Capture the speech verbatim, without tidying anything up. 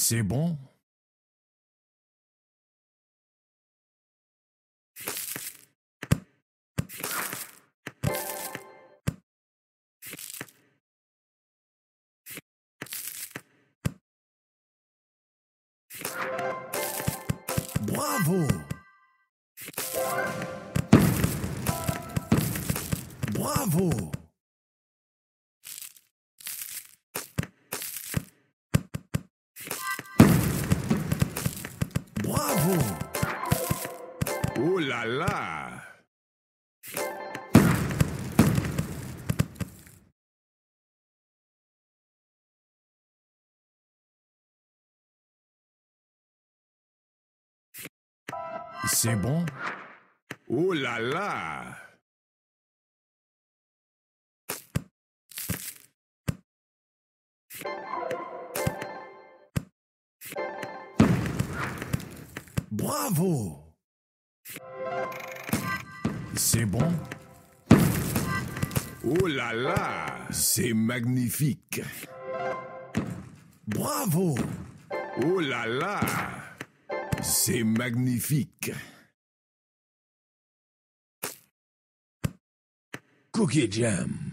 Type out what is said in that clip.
C'est bon? Bravo! Bravo! Bravo! Oh là là! C'est bon? Oh là là! Bravo! C'est bon? Oh là là! C'est magnifique! Bravo! Oh là là! C'est magnifique! Cookie Jam.